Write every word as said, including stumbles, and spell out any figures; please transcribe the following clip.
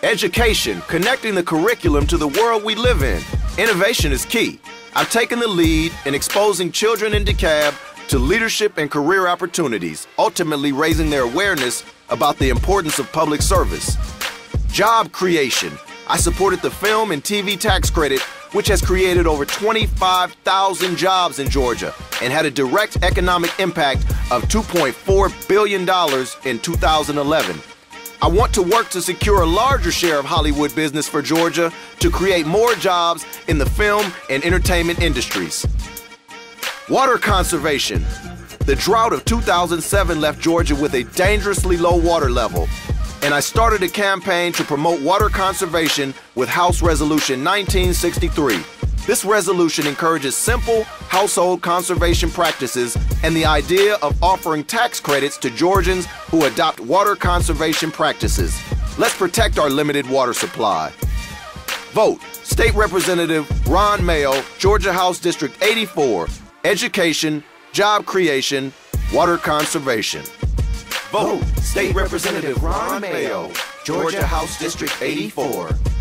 Education, connecting the curriculum to the world we live in. Innovation is key. I've taken the lead in exposing children in DeKalb to leadership and career opportunities, ultimately raising their awareness about the importance of public service. Job creation. I supported the film and T V tax credit, which has created over twenty-five thousand jobs in Georgia and had a direct economic impact of two point four billion dollars in two thousand eleven. I want to work to secure a larger share of Hollywood business for Georgia to create more jobs in the film and entertainment industries. Water conservation. The drought of two thousand seven left Georgia with a dangerously low water level, and I started a campaign to promote water conservation with House Resolution nineteen sixty-three. This resolution encourages simple household conservation practices and the idea of offering tax credits to Georgians who adopt water conservation practices. Let's protect our limited water supply. Vote State Representative Rahn Mayo, Georgia House District eighty-four. Education, job creation, water conservation. Vote State Representative Rahn Mayo, Georgia House District eighty-four.